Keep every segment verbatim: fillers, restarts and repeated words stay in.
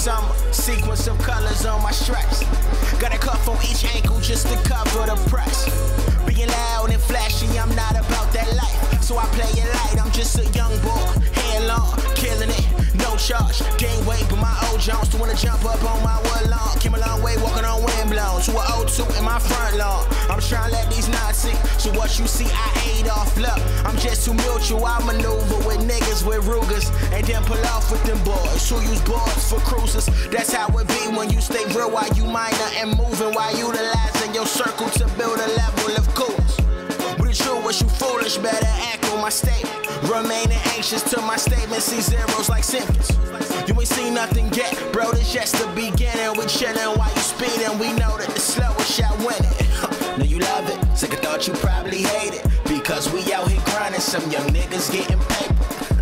summer. Sequence of colors on my stripes. Got a cuff on each ankle just to cover the price. Being loud and flashy, I'm not about that life. So I play it light, I'm just a young boy. Hair long, killing it, no charge. Gain weight, but my old Jones to wanna jump up on my wood lawn. Came a long way walking on wind blown to an oh two in my front lawn. I'm trying to let these knots sink. So what you see, I ate off. Look, I'm just too mutual. I maneuver with niggas with Rugers and then pull off with them boys who use boards for cruisers. That's how it be when you stay real while you minor and moving, while utilizing your circle to build a level of coolness. But it's true, what you foolish, better echo my statement. Remaining anxious till my statement see zeros like symptoms. You ain't seen nothing yet, bro, this just the beginning. We chillin' while you speedin', we know that the slowest shall win it. Know you love it, sick of thought you probably hate it, because we out here grinding, some young niggas getting paper.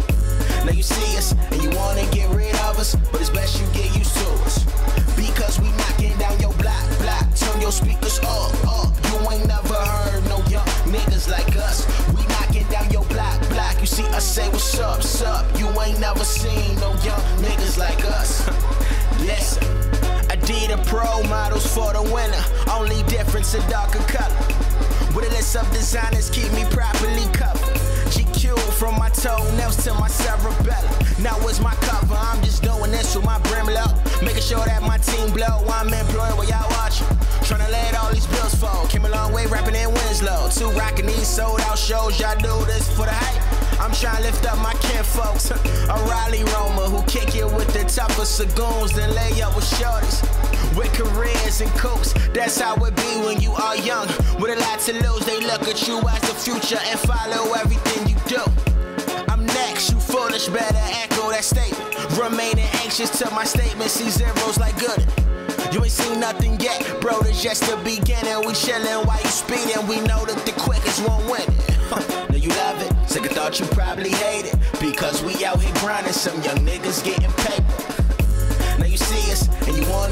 Now you see us, and you wanna get rid of us, but it's best you get used to us, because we knocking down your block, block, turn your speakers up, up. You ain't never heard no young niggas like us. We knocking down your block, block. You see us say what's up, sup. You ain't never seen no young niggas like us. Listen, Adidas Pro models for the winter. Only difference a darker color. With a list of designers keep me properly covered. G Q from my toenails to my cerebellum. Now it's my cover, I'm just doing this with my brim low. Making sure that my team blow, I'm employed while y'all watching. Tryna let all these bills fall. Came a long way rapping in Winslow. Two rocking these sold out shows, y'all do this for the hype. I'm tryna lift up my kin folks. A Raleigh Roma who kick it with the tougher sagoons, then lay up with shorties with careers and coops. That's how it be when you are young, with a lot to lose. They look at you as the future and follow everything you do. I'm next, you foolish, better echo that statement. Remaining anxious till my statement see zeros like good. You ain't seen nothing yet, bro, this just the beginning. We chillin' while you speedin', we know that the quickest won't win it. Know you love it, sick of thought you probably hate it, because we out here grinding, some young niggas getting paper. Now you see us, and you wanna